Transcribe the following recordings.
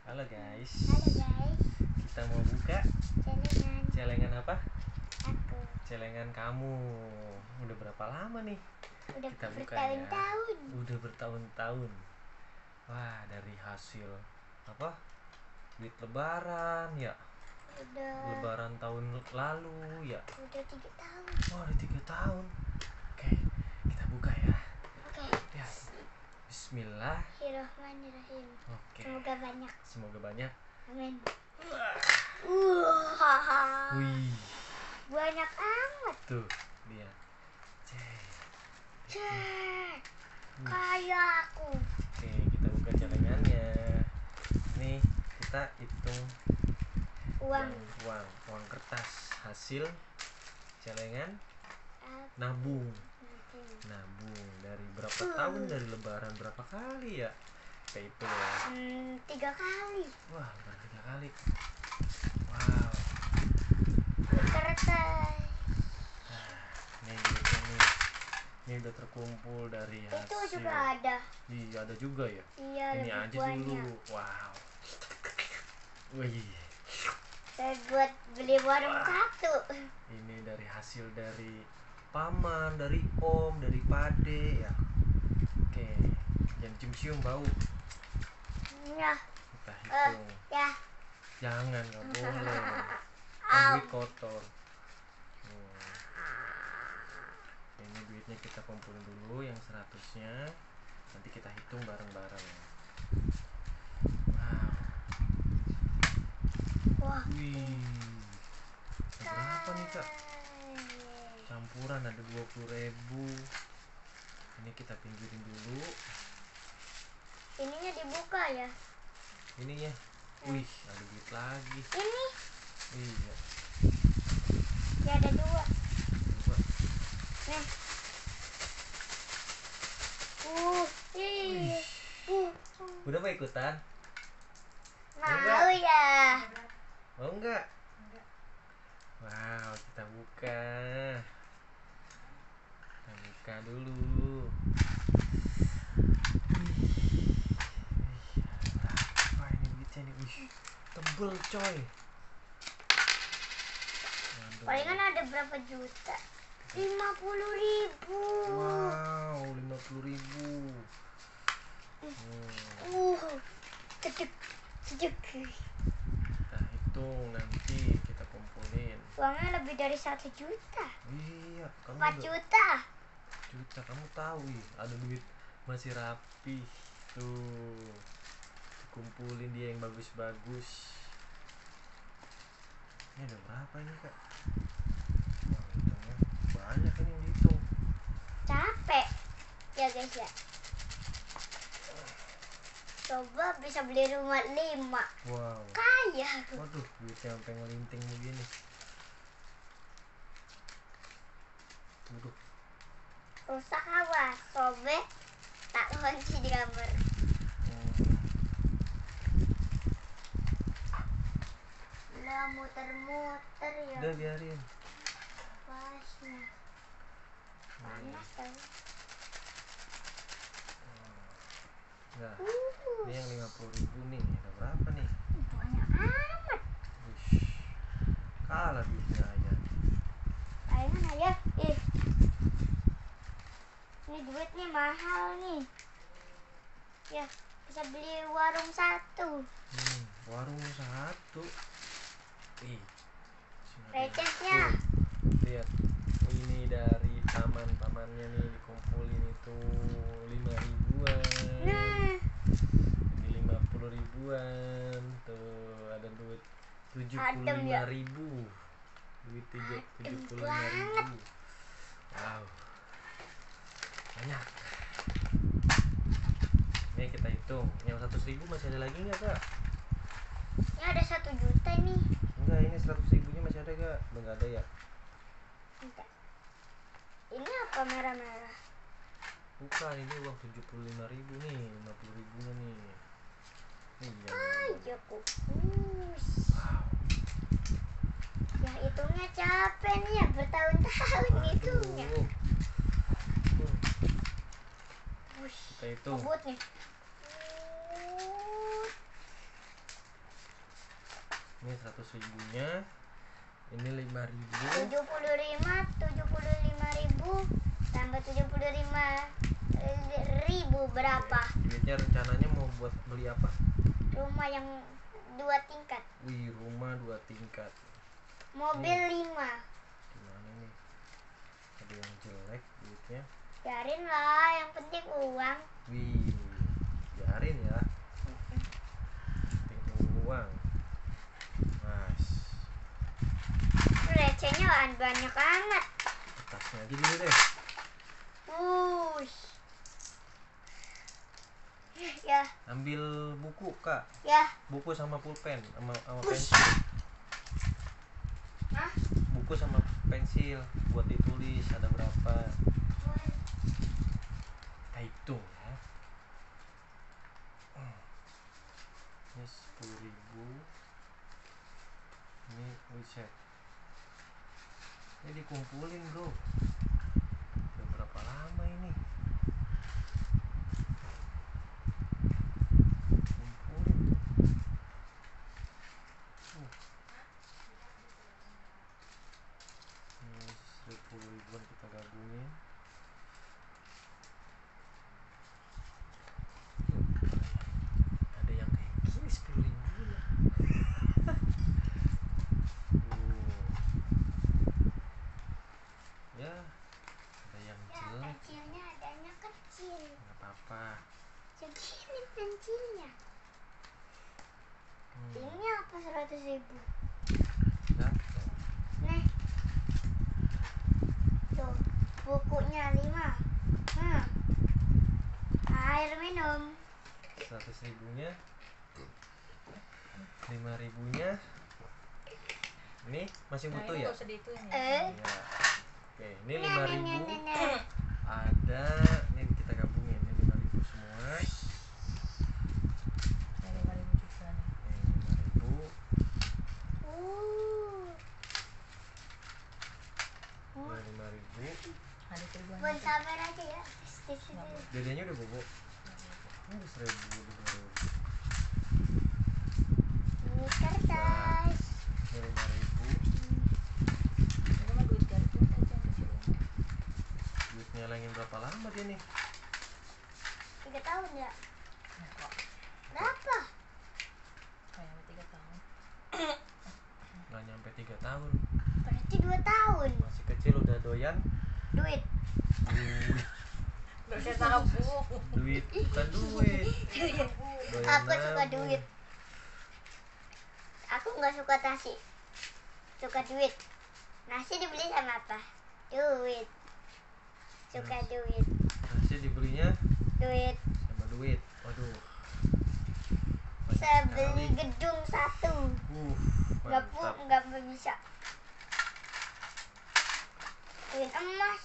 Halo guys. Halo guys. Kita mau buka Celengan celengan apa? aku. Celengan kamu. Udah berapa lama nih? Udah Kita buka bertahun-tahun. ya. Udah bertahun-tahun. Wah, dari hasil apa? Duit lebaran ya. Udah. Lebaran tahun lalu ya. Udah 3 tahun. Oh, udah 3 tahun. Oke, kita buka ya. Oke. Ya. Bismillah. Bismillahirrahmanirrahim. Oke. Semoga banyak. Semoga banyak. Amin. Wih. Banyak amat. Tuh, lihat. Cek. Kayak aku. Oke, kita buka celengannya. Nih, kita hitung Uang. uang kertas hasil celengan nabung dari berapa tahun, dari lebaran berapa kali ya? Kayak itu ya. 3 kali. Wah, lebaran 3 kali. Wow. Kertas. Nih duitnya nih. Ini udah terkumpul dari hasil. Itu juga ada. Iya, ada juga ya. Iya, Ini lebih aja banyak. dulu. Wow. Wih. Saya buat beli warung satu. Ini dari hasil dari paman, dari om, dari pade ya. Oke, jangan cium-cium bau. Ya. Kita hitung. Ya. Jangan, nggak boleh. Au. Duit kotor. Ini duitnya kita kumpulin dulu yang 100-nya. Nanti kita hitung bareng-bareng. Wow. Wah. Wih. Berapa nih kak? Campuran ada 20.000. Ini kita pinggirin dulu. Ininya dibuka ya. Ini ya. Wih, ada duit lagi. Ini. Iya. Ya ada 2. Coba. Nih. Wih. Udah mau ikutan? Mau ya. Mau enggak? Wow, kita buka. Kita buka dulu. Berapa ini duitnya nih? Wih, tebel coy. Aduh. Palingan ada berapa juta? 50.000. Wow, 50.000. Cedek. Cedek. Kita hitung nanti, kita kumpulin. Uangnya lebih dari 1 juta. Iya, kamu 4 udah- juta. juta, kamu tahu ya, ada duit masih rapi tuh. Kumpulin dia yang bagus-bagus. Ini ada berapa ini kak? Wah, hitungnya banyak ini yang dihitung. Capek. Ya guys ya. Coba bisa beli rumah 5. Wow. Kaya. Waduh, duitnya sampai ngelinting begini. Waduh. Rusak awas. Sobek. Tak kunci di kamar. Udah muter-muter ya. Udah biarin. Pasnya. Panas tau. Nah, ini yang 50.000 nih. Ada berapa nih? Banyak amat. Wish. Kalah duitnya aja. Palingan aja. Ini duitnya mahal nih. Ya, bisa beli warung satu. Warung satu. Ih. Recehnya. Lihat. Ini dari pamannya nih dikumpulin itu 5.000-an. Nah, Jadi 50.000-an. Tuh, ada duit 75.000. Duit 75.000. Wow. Banyak. Ini kita hitung. Yang 100.000 masih ada lagi nggak kak? ini ada 1 juta nih. Enggak, ini 100.000-nya masih ada kak? Udah nggak ada ya? Bentar. Ini apa merah-merah? Bukan, ini uang 75.000 nih, 50.000-nya nih. Iya. Ayo kukus. Wow. Ya hitungnya capek nih ya, bertahun-tahun hitungnya. Kita hitung. Ngebut nih. Ini 100 ribunya. Ini 5.000. 75.000 tambah 75.000 berapa? Duitnya rencananya mau buat beli apa? Rumah yang 2 tingkat. Wih, rumah 2 tingkat. Mobil 5. Gimana nih? Ada yang jelek duitnya. Biarin lah, yang penting uang. Wih, biarin ya. Penting uang. Mas, Recehnya banyak amat. kertasnya aja dulu deh. Wush. Ya, Ambil buku, Kak. ya. Buku sama pulpen sama Wush. pensil. Hah? Buku sama pensil buat ditulis ada berapa. Kita hitung ya. Ini 10.000. Ini WeChat. Ini dikumpulin, bro. Udah berapa lama ini? Kumpulin. Ini 10 ribuan kita gabungin. Ada yang kayak gini 10 ribu ya. Ya, ada yang Ya, jelek. pensilnya adanya kecil. Nggak apa-apa. Segini pensilnya. Hmm, Ini apa 100.000? jatuh. Nih. Tuh, bukunya 5. Air minum. 100 ribunya, 5 ribunya. Ini masih butuh ya? Ya. Oke, ini 5.000. Ada, ini kita gabungin. Ini 5.000 semua. Ini 5.000. Ini 5.000. Buat sabar aja ya. Di sini. Dedenya udah bobo. Ini 1.000 baru. Ini kertas. Ini 5.000. Duit nyalangin berapa lama dia nih? 3 tahun ya? Berapa? Nggak nyampe 3 tahun. Berarti 2 tahun. Masih kecil udah doyan. Duit. Duit bukan duit. Doyan Aku suka nabung. duit. Aku nggak suka nasi. Suka duit. Nasi dibeli sama apa? Duit. Suka duit. Nasi dibelinya Duit. sama duit. Waduh. Banyak Saya sekali. beli gedung 1. Mantap. Nggak bisa. Duit emas.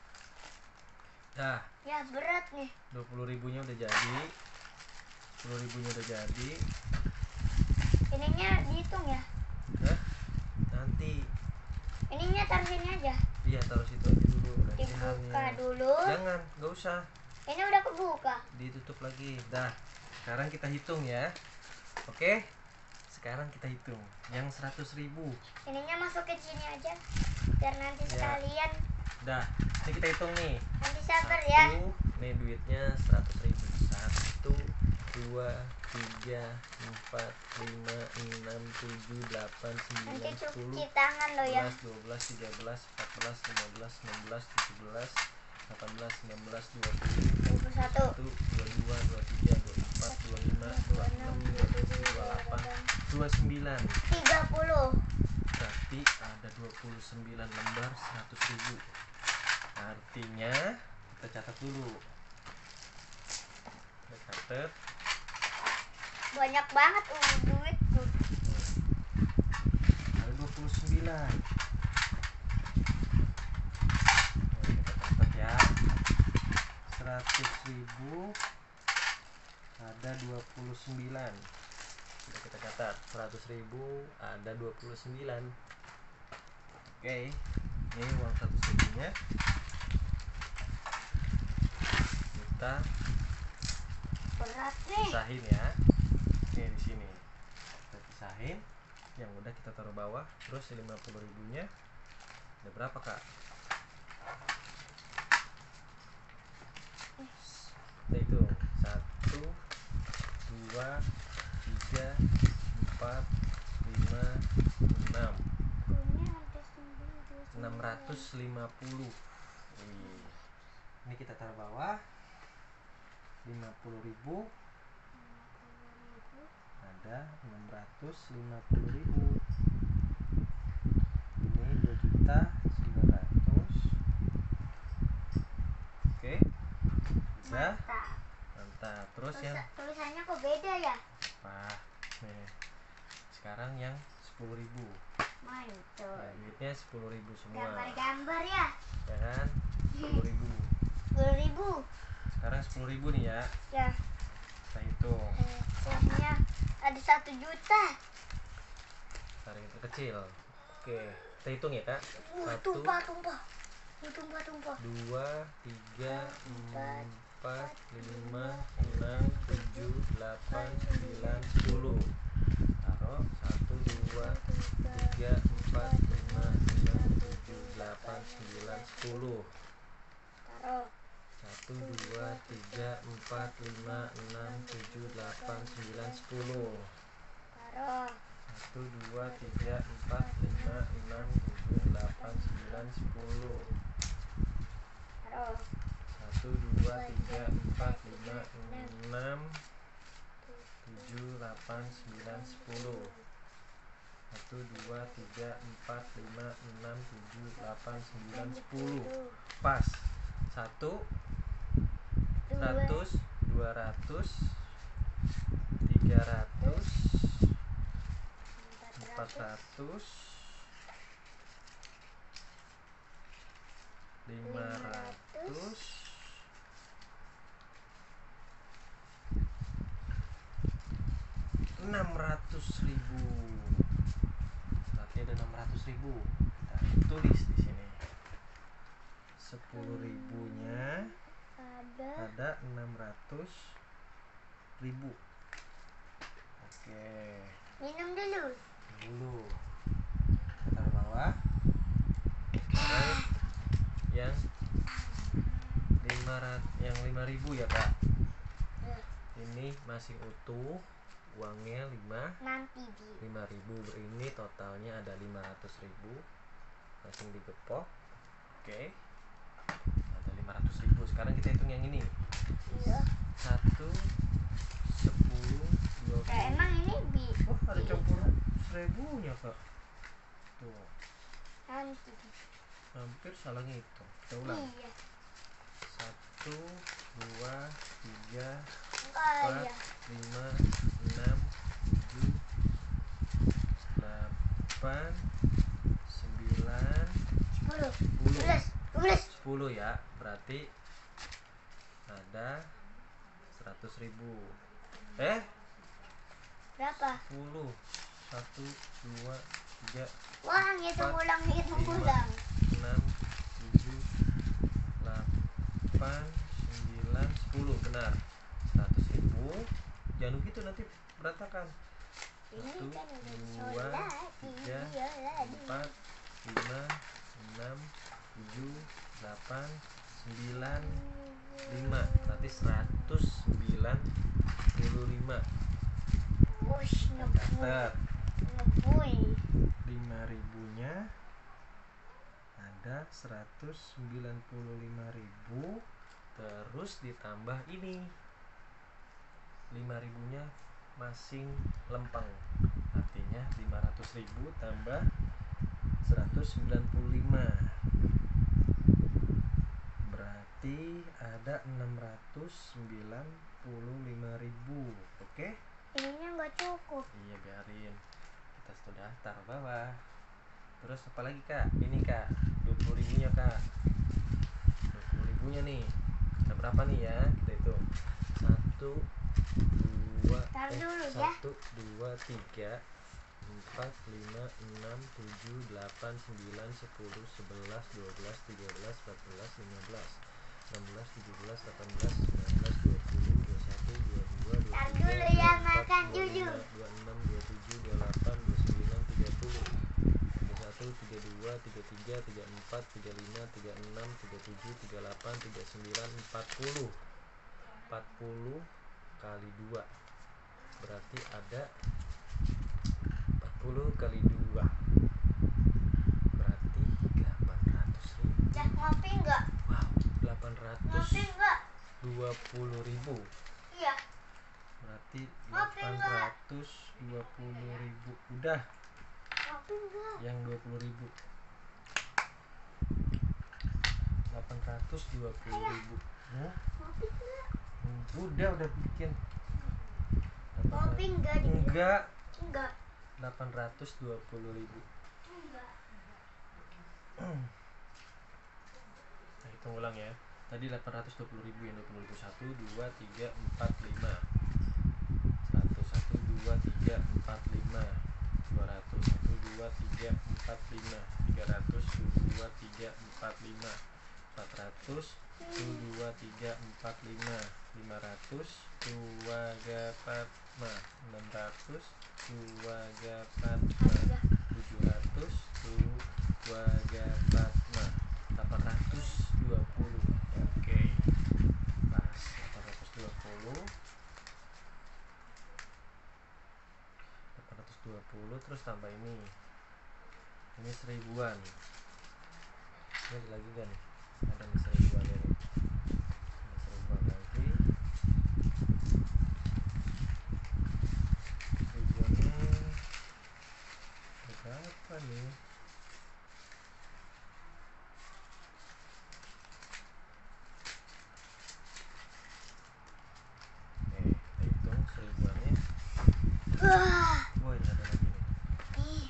Dah, Ya berat nih. 20 ribunya udah jadi. 10 ribunya udah jadi. Ininya dihitung ya. Hah? Nanti. Ininya taruh sini aja. Iya, taruh situ aja dulu. Dibuka recehannya. dulu. Jangan, nggak usah. Ini udah kebuka. Ditutup lagi. Dah, sekarang kita hitung ya. Oke? Sekarang kita hitung. Yang 100 ribu. Ininya masukin sini aja. Biar nanti Ya. sekalian. Dah, ini kita hitung nih. Nanti sabar ya. Nih duitnya 100 ribu. 1, 2, 3, 4, 5, 6, 7, 8, Nanti 9, 10, cuci tangan lo ya. 11, 12, 13, 14, 15, 16, 17, 18, 19, 20, 21. 22, 23, 24, 25, 26, 27, 28, 29. 30. Berarti ada 29 lembar 100 ribu. Artinya kita catat dulu. Kita catat. Banyak banget duitku. Ada 29. Kita catat ya. 100 ribu ada 29. Sudah kita catat. 100 ribu ada 29. Oke. Ini uang 100 ribunya. Kita Berat nih. pisahin ya. Nih di sini. Kita pisahin. yang udah kita taruh bawah. Terus 50.000-nya ada berapa kak? Kita hitung 1, 2, 3, 4, 5, 6. 650. Ini kita taruh bawah. 50.000 ada 650.000. Ini 2.900.000. Oke, udah mantap. Terus yang tulisannya kok beda ya? Wah, nih sekarang yang 10.000. Mantap. Nah, duitnya 10.000 semua. Gambar-gambar ya? Ya kan? 10.000. 10.000. Sekarang 10.000 nih ya. Ya. Kita hitung. Uangnya ada 1 juta. Tarik yang kecil. Oke, kita hitung ya kak. 1, Tumpah. 2, 3, 4, 5, 6, 7, 8, 9, 10. Taruh 1, 2, 3, 4, 5, 6, 7, 8, 9, 10. Taruh 1, 2, 3, 4, 5, 6, 7, 8, 9, 10. Taruh 1, 2, 3, 4, 5, 6, 7, 8, 9, 10. Taruh 1, 2, 3, 4, 5, 6, 7, 8, 9, 10. 1, 2, 3, 4, 5, 6, 7, 8, 9, 10. Pas. 1, 100, 200, 300, 400, 500, 600.000. Berarti ada 600.000. Kita tulis di sini. 10.000-nya ada 600.000. Oke. minum dulu. Kita taruh bawah. Sekarang yang 5.000 ya kak. Ini masih utuh. Uangnya 5.000. Ini totalnya ada 500.000. Langsung digepok. Oke. Ada 500.000. Sekarang kita hitung yang ini. 1, 10, 20. Emang ini Oh, ada campuran 1.000-nya kak. Tuh. Hampir salah ngitung. Kita ulang. 1, 2, 3, 4, 5, 6, 7, 8, 9, 10 ya. Berarti ada 100.000. Berapa? 10. 1, 2, 3, Ulang, hitung ulang. 6, 7, 8, 9, 10. Benar. 100.000. Jangan begitu nanti berantakan. 1, 2, 3, 4, 5, 6, 7, 8, 9, 5. Berarti 195. Catat. 5.000-nya ada 195.000. Terus ditambah ini 5.000-nya masing lempeng. Artinya 500.000 tambah 195. Berarti ada 695.000. Oke? Ininya nggak cukup. Iya, biarin. Kita sudah taruh bawah. Terus apa lagi kak? Ini kak, 20.000-nya kak. 20.000-nya nih. Ada berapa nih ya? Kita hitung. 1, 2, 3, 4, 5, 6, 7, 8, 9, 10, 11, 12, 13, 14, 15, 16, 17, 18, 19, 20, 21, 22, 23, 24, 25, 26, 27, 28, 29, 30, 34, 35, 36, 37, 38, 39, 40. 40 kali 2 berarti ada 40 kali 2 berarti 800.000. Ngopi enggak? Wow, Ngopi enggak? 820.000. Iya. Berarti 820.000. Udah. Ngopi enggak? Yang 20.000. 820.000. Ngopi enggak? Udah bikin. Ngopi enggak? Enggak. Enggak. 820.000. Nah, hitung ulang ya. Tadi 820.000 yang 20.000. 1, 2, 3, 4, 5. 1, 1, 2, 3, 4, 5. 200. 1, 2, 3, 4, 5. 300. 1, 2, 3, 4, 5. 400. 1, 2, 3, 4, 5. 500. 2, 4, 5. 600. 2, 4, 5. 700. 2, 4, 5. 820. Oke, pas 820. 820 terus tambah ini seribuan. Ini ada lagi kan? Ada nih seribuan ini. Ada seribuan lagi. Seribuannya berapa nih? Kita hitung seribuannya. Oh, ini ada lagi nih.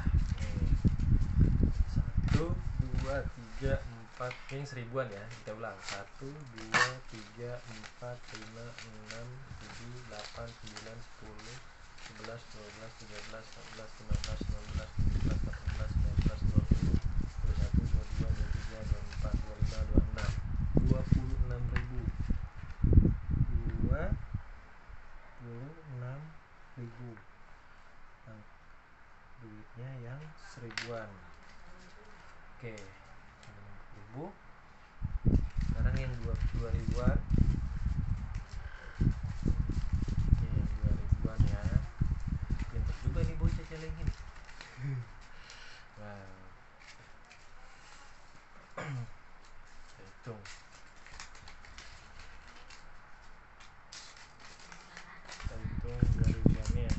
1, 2, 3, 4. Ini seribuan ya. Kita ulang. 1, 2, 3, 4, 5, 6, 7, 8, 9, 10, 11, 12, 13, 14, 15, 16, 17, 18, 19, 20, 21, 22, 23, 24, 25, 26. 26.000. 26.000. Nah, duitnya yang seribuan. Oke, 60.000. Sekarang yang 2 ribuan. Oke, yang 2 ribuan ya. Pintar juga nih bocah celengin. Wow. Kita hitung. Kita hitung 2 ribuannya.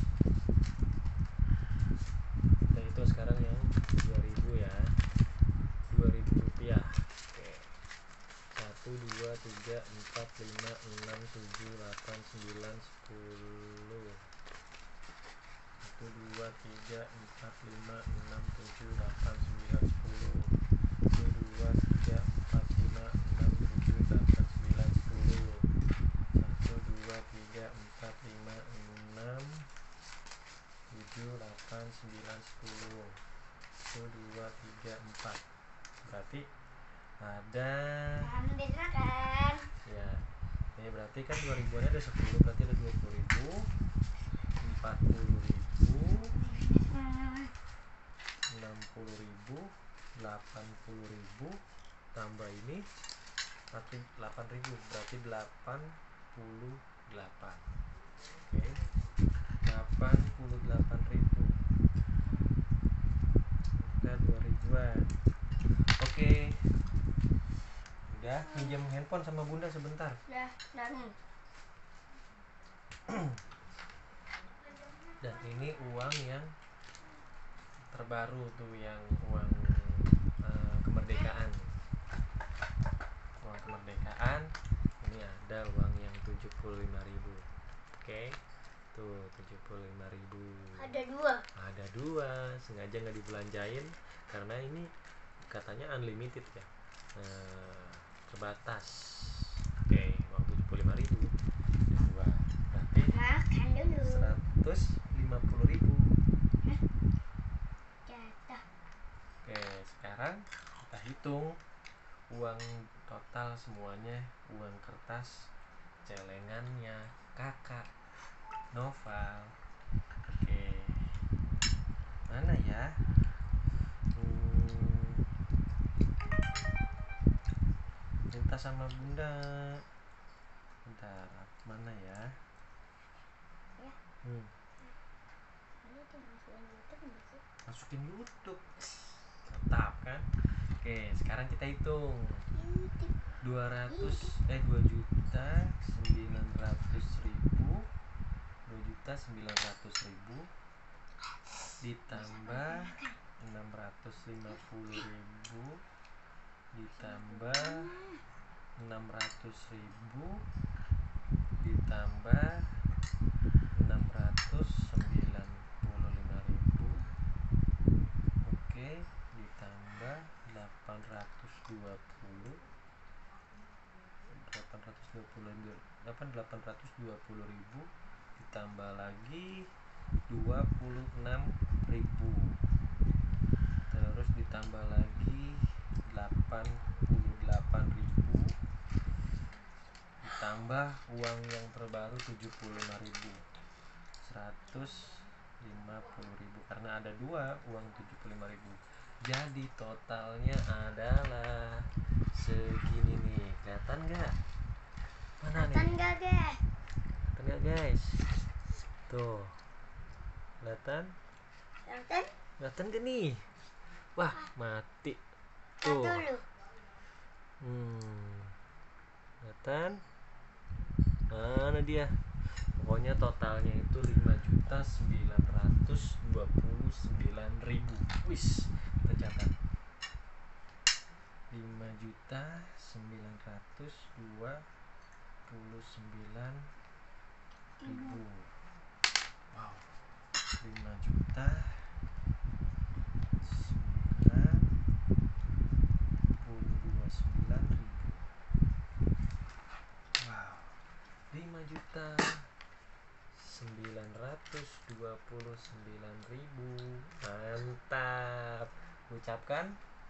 Kita hitung sekarang yang 2.000 ya. 2.000 rupiah. Oke. 1, 2, 3, 4, 5, 6, 7, 8, 9, 10. 1, 2, 3, 4, 5, 6, 7, 8, 9, 10. 1, 2, 3, 4, 5, 6, 7, 8, 9, 10. 1, 2, 3, 4, 5, 6, 7, 8, 9, 10. 1, 2, 3, 4. Berarti ada ya. Ini berarti kan 2 ribuannya ada 10, berarti ada 20.000, 40.000, 60.000, 80.000, tambah ini 8.000, berarti 88. Oke, 88.000. Udah 2 ribuan. Oke. Udah, pinjam handphone sama bunda sebentar. Dan Dan ini uang yang terbaru tuh, yang uang kemerdekaan. Uang kemerdekaan. Ini ada uang yang 75.000. Oke. Tuh 75.000. Ada dua. Sengaja nggak dibelanjain karena ini katanya unlimited ya. Terbatas. Oke, uang 75.000. Dua. Berarti 150.000. Oke, sekarang kita hitung uang total semuanya, uang kertas celengannya kakak Noval. Oke, mana ya? cerita sama bunda. Bentar, mana ya? Masukin YouTube. Mantap kan? Oke, sekarang kita hitung. 2.900.000 ditambah 650.000 ditambah 600.000 ditambah 695.000, oke, ditambah 820.000 ditambah lagi 26.000, terus ditambah lagi 88.000 ditambah uang yang terbaru 75.000, 150.000 karena ada 2 uang 75.000. Jadi totalnya adalah segini nih. Kelihatan nggak? Mana nih? Kelihatan nggak guys? Tuh, kelihatan? Kelihatan gak nih? Wah, mati. Tuh. Kelihatan? Mana dia? Pokoknya totalnya itu 5.929.000. Wis, kita catat. 5.929.000. Wow. 5.929.000. Wow. 5.929.000. Mantap. Ucapkan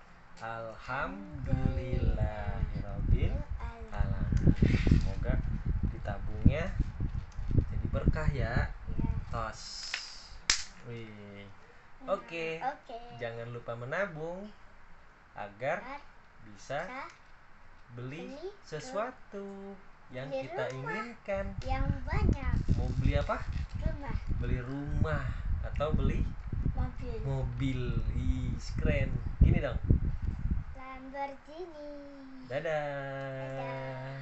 alhamdulillahirabbil alamin. Semoga ditabungnya jadi berkah ya. Tos. Wih. Oke. Jangan lupa menabung agar bisa beli sesuatu yang kita inginkan. Yang banyak. Mau beli apa? Rumah. Beli rumah atau beli mobil. Ih, keren. Gini dong. Lamborghini. Dadah.